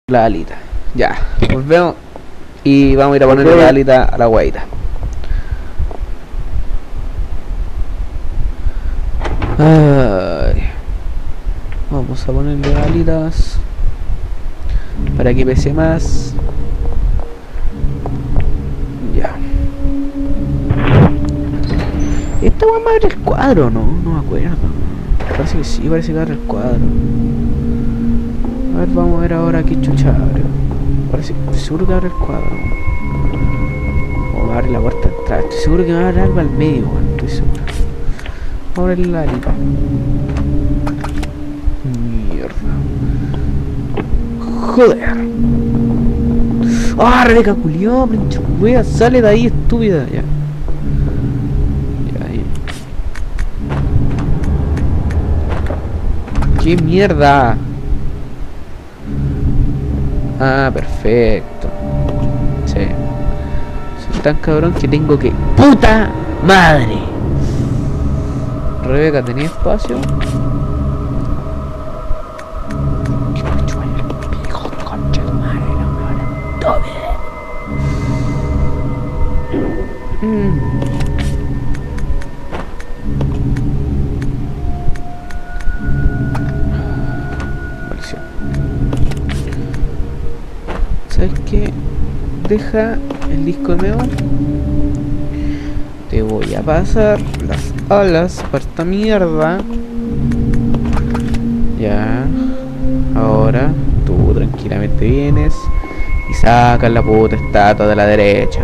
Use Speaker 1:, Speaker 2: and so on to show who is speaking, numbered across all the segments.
Speaker 1: La alita. Ya, volvemos y vamos a ir a ponerle la alita a la guaita. Ay. Vamos a ponerle alitas para que pese más. Ya. Esta weá me abre el cuadro, ¿no? No me acuerdo. Parece que sí, parece que abre el cuadro. A ver, vamos a ver ahora qué chucha abre. Parece, estoy seguro que abre el cuadro. O me abre la puerta de entrada. Estoy seguro que me abre algo al medio, weón. Estoy seguro. Vamos a abrir la alita. Mierda. Joder. ¡Ah, Rebeca culió! Wea, sale de ahí, estúpida. Ya. Ya, ahí. ¡Qué mierda! Ah, perfecto. Sí. Soy tan cabrón que tengo que... ¡Puta madre! Rebeca, ¿tenía espacio? Maldición. ¿Sabes qué? Deja el disco nuevo. Te voy a pasar las alas para esta mierda. Ya. Ahora tú tranquilamente vienes y sacas la puta estatua de la derecha.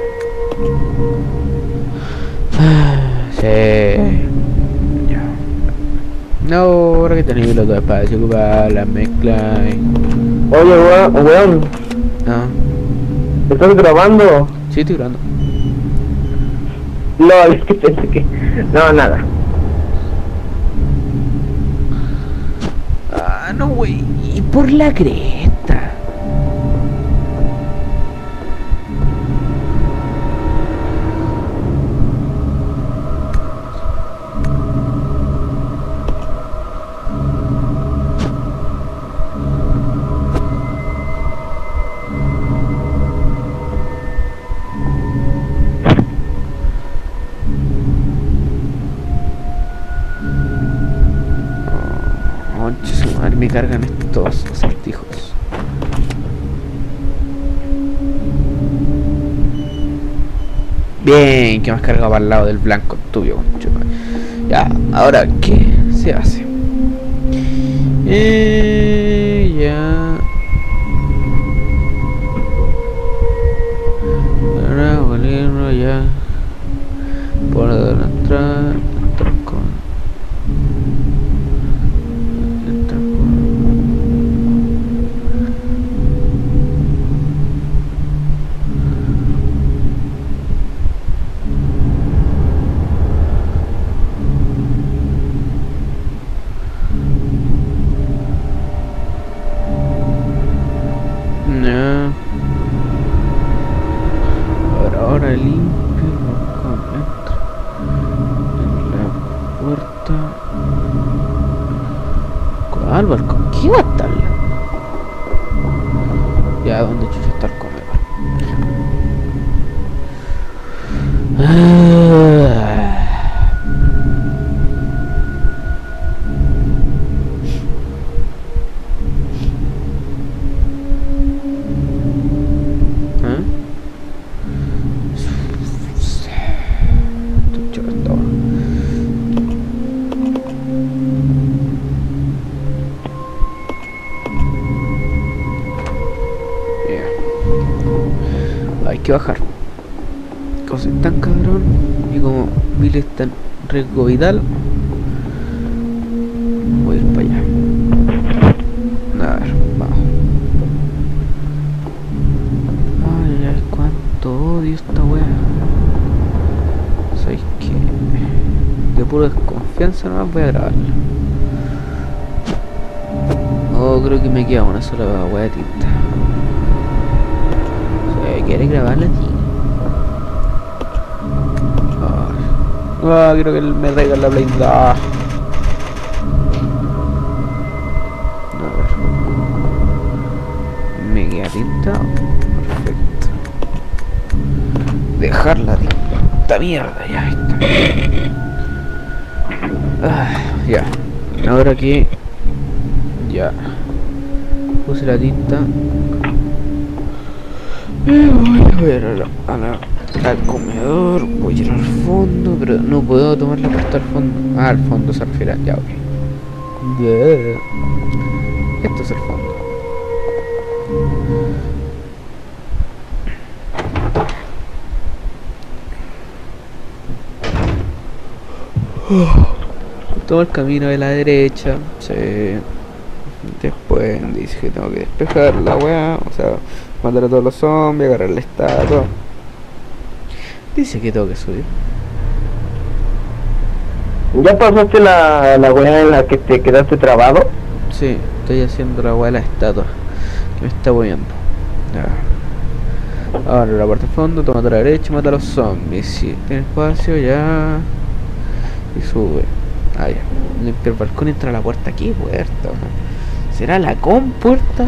Speaker 1: Sí. Ya. No, ahora que tenés los dos espacios ocupados, la mezcla.
Speaker 2: Oye, weón,
Speaker 1: No.
Speaker 2: ¿estás grabando?
Speaker 1: Sí, estoy grabando.
Speaker 2: No, es que pensé que... No, nada.
Speaker 1: Ah, no, wey. Y por la cresta. Me cargan estos acertijos. Bien, que me has cargado para el lado del blanco tuyo, concho. Ya, ahora, ¿qué se hace? Ya. Ahora, volverlo ya. Por la entrada. Ahora limpio entra en la puerta. ¿Cuál balcón? ¿Qué va a estar? Ya, ¿dónde chucha está el comedor? Hay que bajar. Como soy tan cabrón y como Billy está en riesgo vital, voy a ir para allá. A ver, vamos. Ay, ay, cuánto odio esta wea. ¿Sabéis qué? De pura desconfianza nomás voy a grabarla. Oh, creo que me queda una sola wea de tinta. ¿Quieres grabarla, tío? Quiero que me traigan la Play 2. A ver. tinta. Perfecto. Dejar la tinta mierda, ya está. Ya. Ahora aquí ya puse la tinta. Voy a ir al comedor. Voy a ir al fondo, pero no puedo tomar la puerta al fondo. Al fondo se refiere. Ya, ok. Esto es el fondo. Tomo el camino de la derecha. Sí. Después dice que tengo que despejar la weá. O sea, matar a todos los zombies, agarrar la estatua. Dice que tengo que subir.
Speaker 2: ¿Ya pasaste la weá en la que te quedaste trabado?
Speaker 1: Sí, estoy haciendo la weá de la estatua que me está moviendo. Ya. Ahora la parte de fondo, toma a la derecha y mata a los zombies. Si tiene espacio ya. Y sube. Ah, ya. Limpia el balcón y entra a la puerta. ¿Qué puerta? ¿Será la compuerta?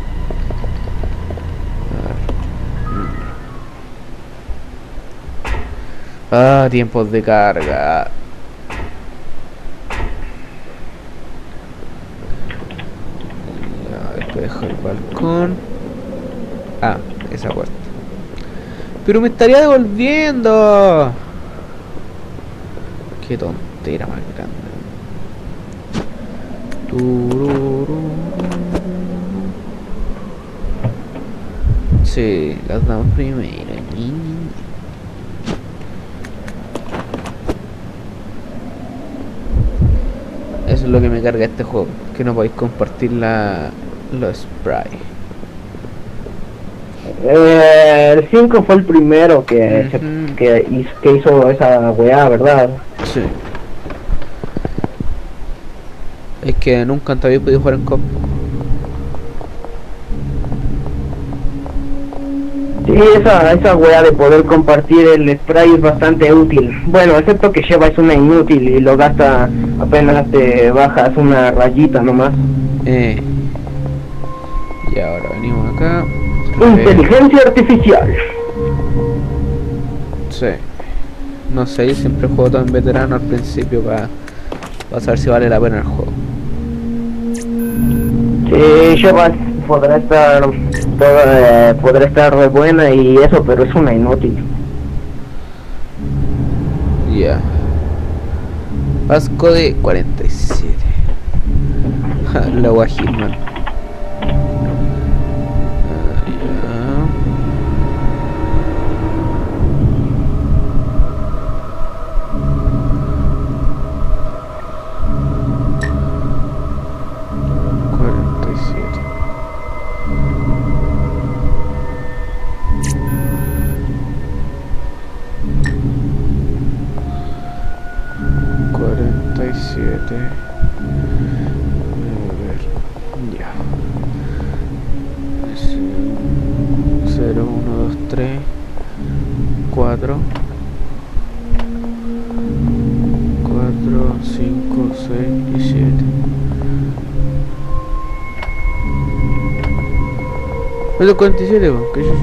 Speaker 1: A ver. Tiempos de carga. Ya, después dejo el balcón. Esa puerta. Pero me estaría devolviendo. Qué tontera más grande. Sí, las damos primero. Eso es lo que me carga este juego, que no podéis compartir los sprays.
Speaker 2: El 5 fue el primero que hizo esa weá, ¿verdad?
Speaker 1: Sí. Es que nunca antes había podido jugar en comp.
Speaker 2: Sí, esa weá de poder compartir el spray es bastante útil. Bueno, excepto que Sheva es una inútil y lo gasta apenas te bajas una rayita nomás.
Speaker 1: Y ahora venimos acá.
Speaker 2: Inteligencia artificial.
Speaker 1: Sí. No sé, yo siempre juego todo en veterano al principio para saber si vale la pena el juego.
Speaker 2: Sí, Sheva podrá estar re buena y eso, pero es una inútil.
Speaker 1: Ya. Vasco de 47. La Guajirman. Ya. 0, 1, 2, 3, 4, 5, 6 y 7. ¿Es el 47? ¿Qué es eso?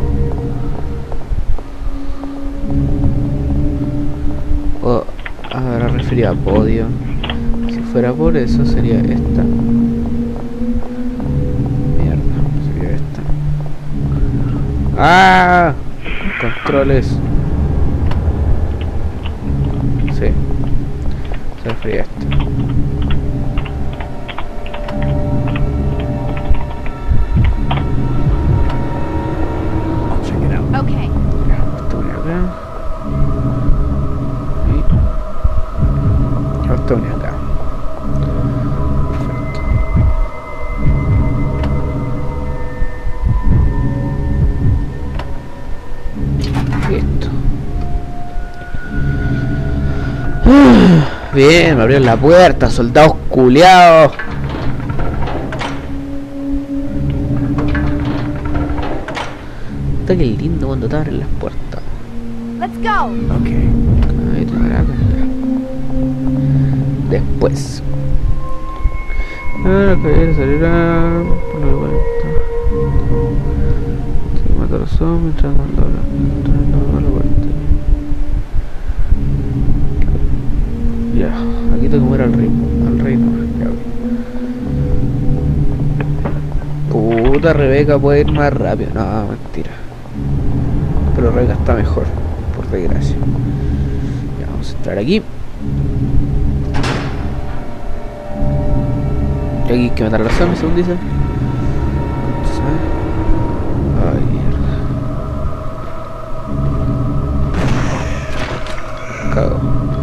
Speaker 1: Ahora refería a podio. Si fuera por eso sería esta. Mierda, sería esta. Controles. Sí. Se refería a esta. Check it out.
Speaker 3: Okay.
Speaker 1: Ya, esto voy acá. Esto viene acá. Perfecto. Listo. Bien, me abrieron la puerta, soldados culiados. Está que lindo cuando te abren las puertas.
Speaker 3: Let's go.
Speaker 1: Ok. Ahí te verás. Después. Ahora que salirá por la vuelta. Son mientras no la vuelta. Ya, aquí tengo que mover al rey no, ya. Puta, Rebeca puede ir más rápido. No, mentira. Pero Rebeca está mejor, por desgracia. Ya, vamos a entrar aquí. Y aquí hay que matar a los zombies, según dice. Ay, mierda. Cago.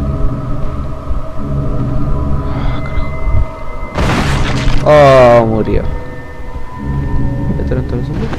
Speaker 1: Oh, murió. ¿Entraron todos los zombies?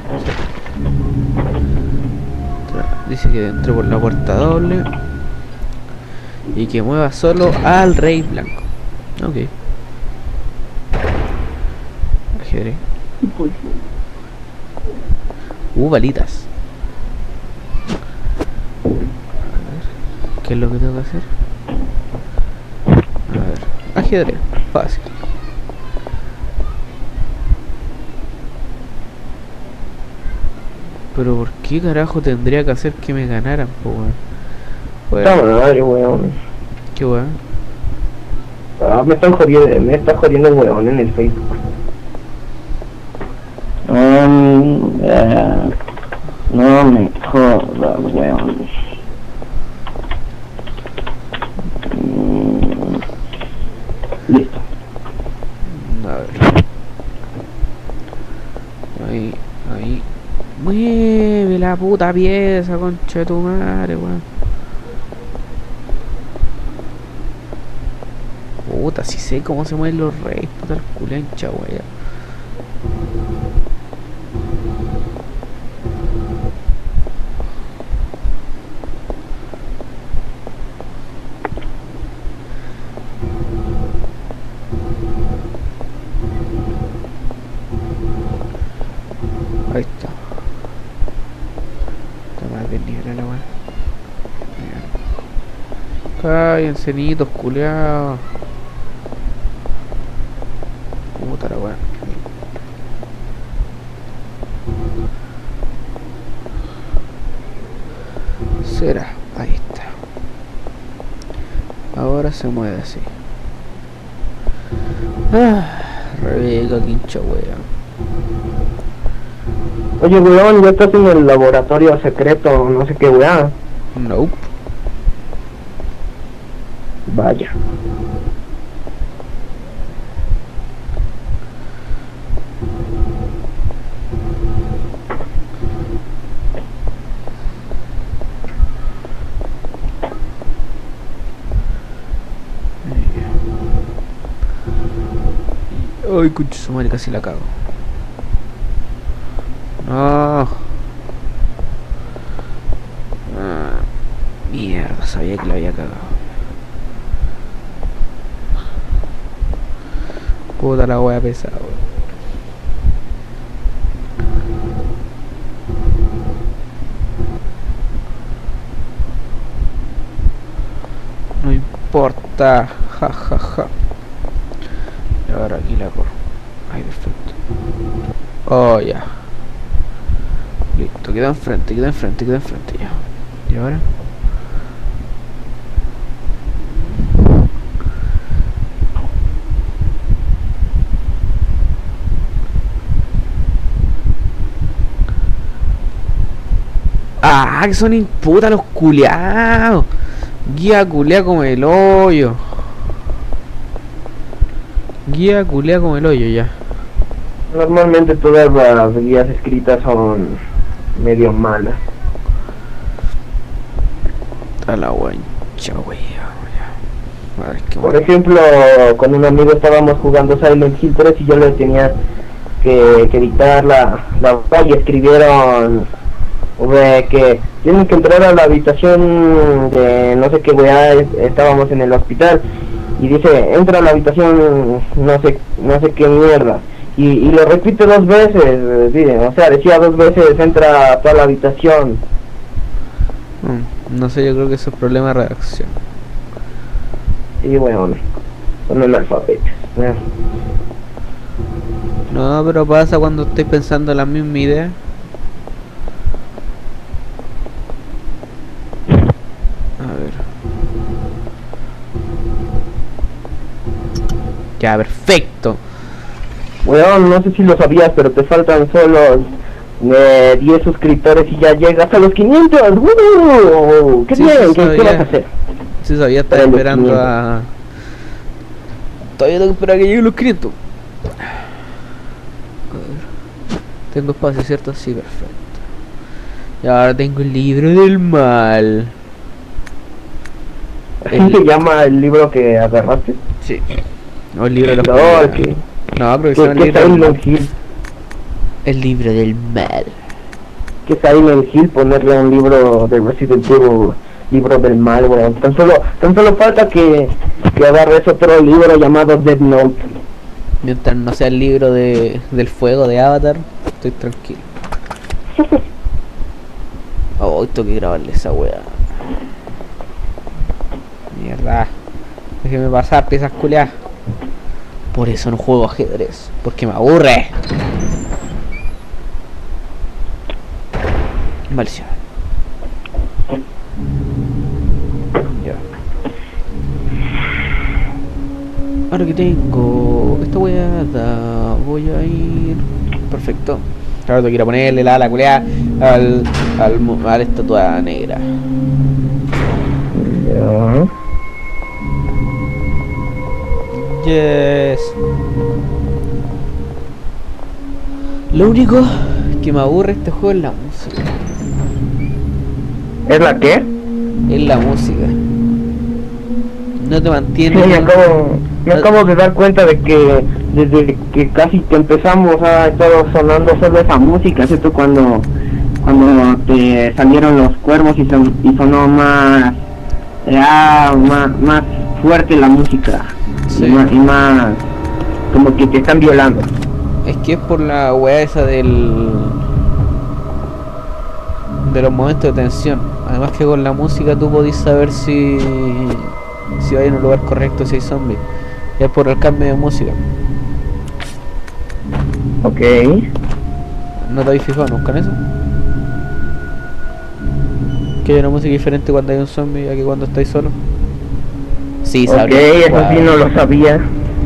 Speaker 1: Dice que entre por la puerta doble y que mueva solo al rey blanco. Ok. Ajedrez. Balitas. A ver, ¿qué es lo que tengo que hacer? A ver, ajedrez, fácil. Pero ¿por qué carajo tendría que hacer que me ganaran, po, weón?
Speaker 2: Está madre, weón.
Speaker 1: ¿Qué weón?
Speaker 2: Ah, me está jodiendo el weón en el Facebook. No me jodas, weón. Listo.
Speaker 1: A ver. Ahí. Mueve la puta pieza, concha de tu madre, weón. Puta, si sé cómo se mueven los reyes, puta el culencha, weón. Ahí está. Está más bien nivel la weá. Cállense, niñitos culeados. Puta la weá. Será. Ahí está. Ahora se mueve así. Rebeca, quincha wea.
Speaker 2: Oye, weón, ya estás en el laboratorio secreto, no sé qué weá.
Speaker 1: Nope.
Speaker 2: Vaya.
Speaker 1: Ay, concha su madre, casi la cago. No. Mierda, sabía que la había cagado. Puta la wea pesada, weón. No importa. Ja, ja, ja. Y ahora aquí la corro. Ay, perfecto. Oh, ya. Listo, queda enfrente, ya. ¿Y ahora? ¡Ah! Que son imputas los culiados. Guía culea como el hoyo. Guía culea como el hoyo, ya.
Speaker 2: Normalmente todas las guías escritas son medio malas.
Speaker 1: A la guancha, wey. A ver, qué
Speaker 2: Por ejemplo, con un amigo estábamos jugando Silent Hill 3 y yo le tenía que dictar la hoja y escribieron que tienen que entrar a la habitación de no sé qué weá, estábamos en el hospital y dice entra a la habitación no sé qué mierda y lo repite 2 veces, o sea, decía 2 veces entra a toda la habitación.
Speaker 1: No sé, yo creo que eso es problema de redacción.
Speaker 2: Y bueno, son analfabetos.
Speaker 1: No, pero pasa cuando estoy pensando en la misma idea. queda perfecto.
Speaker 2: Weón, no sé si lo sabías, pero te faltan solo 10 suscriptores y ya llegas a los 500. ¡Qué
Speaker 1: Sí,
Speaker 2: bien!
Speaker 1: sí,
Speaker 2: ¿Qué vas a hacer?
Speaker 1: Sí, sabía, estaba
Speaker 2: Para los
Speaker 1: esperando
Speaker 2: 500.
Speaker 1: a... Todavía tengo que esperar a que lleguen los 500. A ver. Tengo espacio, ¿cierto? Sí, perfecto. Y ahora tengo el libro del mal.
Speaker 2: ¿Así se llama el libro que agarraste?
Speaker 1: Sí. O el libro de los
Speaker 2: No,
Speaker 1: mal.
Speaker 2: que
Speaker 1: No, creo que se llama el libro del mal.
Speaker 2: Silent Hill.
Speaker 1: El libro del mal.
Speaker 2: Que Silent Hill ponerle un libro de Resident Evil, libro del mal, weón. Tan solo falta que agarres otro libro llamado Death Note.
Speaker 1: Mientras no sea el libro del fuego de Avatar, estoy tranquilo. Oh, tengo que grabarle esa weá. Mierda. Déjeme pasar, piezas culiadas. Por eso no juego ajedrez. Porque me aburre. Maldición. Ya. Ahora que tengo esta weá, voy a ir. Perfecto. Ahora tengo que ir a ponerle la culeada a la estatua negra.
Speaker 2: Ya.
Speaker 1: Yes. Lo único que me aburre este juego es la música.
Speaker 2: ¿Es la qué?
Speaker 1: Es la música. No te
Speaker 2: Sí,
Speaker 1: mantiene.
Speaker 2: me acabo de dar cuenta de que desde que casi que empezamos ha estado sonando solo esa música, excepto cuando te salieron los cuervos y sonó más fuerte la música.
Speaker 1: Sí.
Speaker 2: Y más como que te están violando.
Speaker 1: Es que es por la weá esa de los momentos de tensión. Además que con la música tú podés saber si hay en un lugar correcto, si hay zombies. Es por el cambio de música.
Speaker 2: Ok.
Speaker 1: ¿No te habéis fijado nunca en eso? Que hay una música diferente cuando hay un zombie a que cuando estáis solo. Sí,
Speaker 2: Ok,
Speaker 1: sabría.
Speaker 2: eso sí no lo sabía.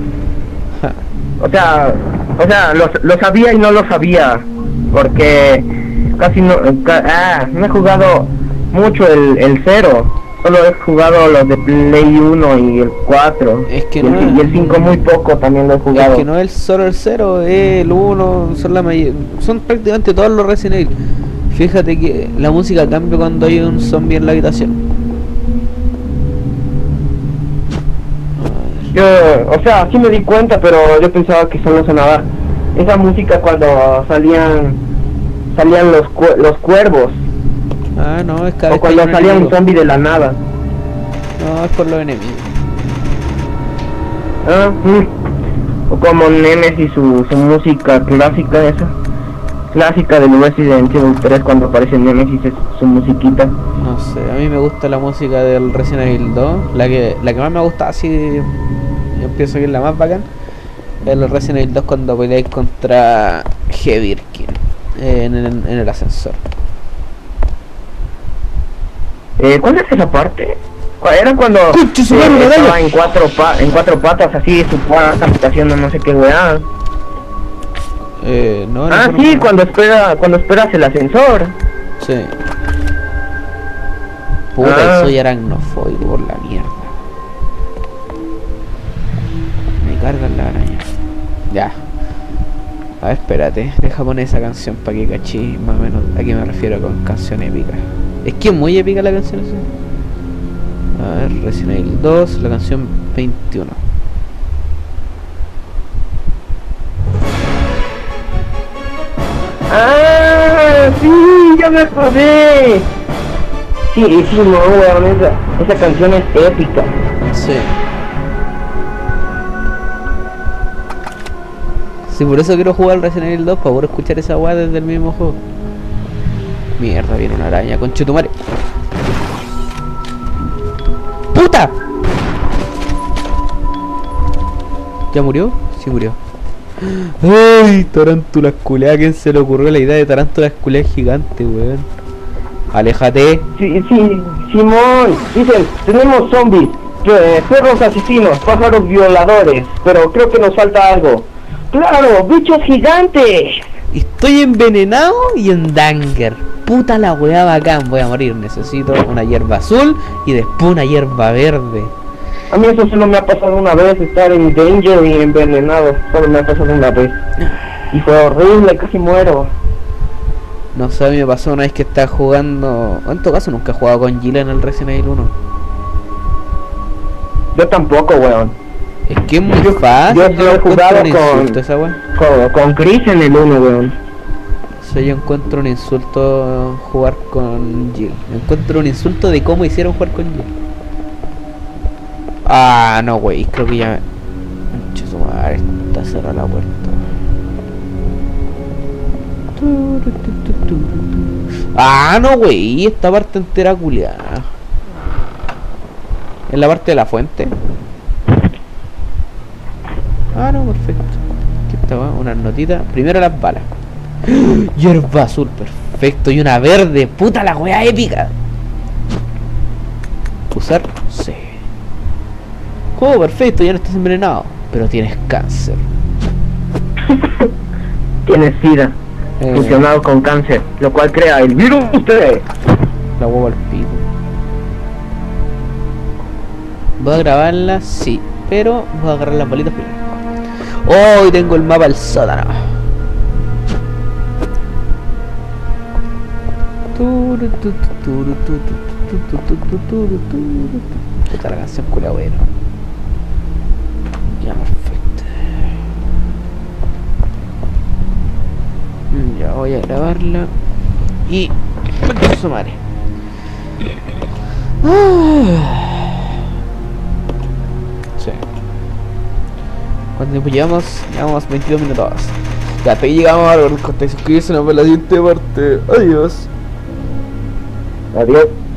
Speaker 2: O sea, lo sabía y no lo sabía, porque casi no he jugado mucho el 0, solo he jugado los de Play 1 y el 4,
Speaker 1: Es que
Speaker 2: y,
Speaker 1: no
Speaker 2: y el 5 muy poco también lo he jugado.
Speaker 1: Es que no es solo el 0, es el 1, son prácticamente todos los Resident Evil. Fíjate que la música cambia cuando hay un zombie en la habitación.
Speaker 2: Yo, o sea, sí me di cuenta, pero yo pensaba que solo sonaba esa música cuando salían los cuervos,
Speaker 1: Ah, no, es cada
Speaker 2: o
Speaker 1: vez que hay
Speaker 2: cuando
Speaker 1: un
Speaker 2: salía un
Speaker 1: enemigo.
Speaker 2: zombie de la nada.
Speaker 1: No, es por los enemigos.
Speaker 2: O como Nemesis, su música clásica, esa clásica del Resident Evil 3, cuando aparece Nemesis, es su musiquita.
Speaker 1: No sé, a mí me gusta la música del Resident Evil 2. La que más me gusta, así yo pienso que es la más bacán, es el Resident Evil 2 cuando peleáis contra Birkin en el ascensor.
Speaker 2: ¿Cuál es esa parte? Era cuando
Speaker 1: ¡Concha su madre, una
Speaker 2: estaba
Speaker 1: araña!
Speaker 2: en cuatro patas, así, su cuarta habitación, no sé qué weá.
Speaker 1: No,
Speaker 2: Ah, sí, cuando esperas el ascensor.
Speaker 1: Sí. Puta,
Speaker 2: Ah.
Speaker 1: soy aracnofóbico por la mierda. Me cargan la araña. Ya. A ver, espérate. Deja poner esa canción para que cachí más o menos a qué me refiero con canción épica. Es que es muy épica la canción esa. A ver, Resident Evil 2, la canción 21.
Speaker 2: Ah, sí, ya me acordé. Sí, no, weón, esa canción es épica.
Speaker 1: Sí. Sí, por eso quiero jugar Resident Evil 2, para poder escuchar esa weá desde el mismo juego. Mierda, viene una araña, conchetumare. ¡Puta! ¿Ya murió? Sí murió. ¡Ay! Tarántula culeada, ¿a quién se le ocurrió la idea de tarántula culeada gigante, weón? Aléjate.
Speaker 2: Sí, Simón, dicen, tenemos zombies. Perros asesinos, pájaros violadores, pero creo que nos falta algo. ¡Claro! ¡Bichos gigantes!
Speaker 1: Estoy envenenado y en danger. Puta la weá bacán, voy a morir. Necesito una hierba azul y después una hierba verde.
Speaker 2: A mí eso solo me ha pasado una vez, estar en danger y envenenado. Solo me ha pasado una vez. Y fue horrible, casi muero.
Speaker 1: No sé, a mí me pasó una vez que estaba jugando... En todo caso nunca he jugado con Gila en el Resident Evil 1.
Speaker 2: Yo tampoco, weón.
Speaker 1: Es que es muy fácil.
Speaker 2: Yo solo he jugado con Chris en el 1, weón.
Speaker 1: O sea, yo encuentro un insulto jugar con Jill. Encuentro un insulto de cómo hicieron jugar con Jill. Ah, no, wey, creo que ya... Mucho su madre, está cerrada la puerta. Ah, no, wey, esta parte entera culiada. En la parte de la fuente. Ah, no, perfecto. Aquí estaba, unas notitas. Primero las balas. Hierba azul, perfecto. Y una verde. Puta la wea épica. Usar C. Oh, perfecto, ya no estás envenenado. Pero tienes cáncer.
Speaker 2: Tienes SIDA. Fusionado con cáncer. Lo cual crea el virus usted.
Speaker 1: La huevo al pico. ¿Voy a grabarla? Sí. Pero voy a agarrar las bolitas primero. Oh, y tengo el mapa al sótano. Puta la canción culia bueno. Ya, perfecto. Ya voy a grabarla. Y... sumaré. Sí. ¿Cuánto tiempo llevamos? Llevamos 22 minutos. Ya, hasta ahí llegamos a suscribirse, nos vemos en la siguiente parte. Adiós.
Speaker 2: Adiós.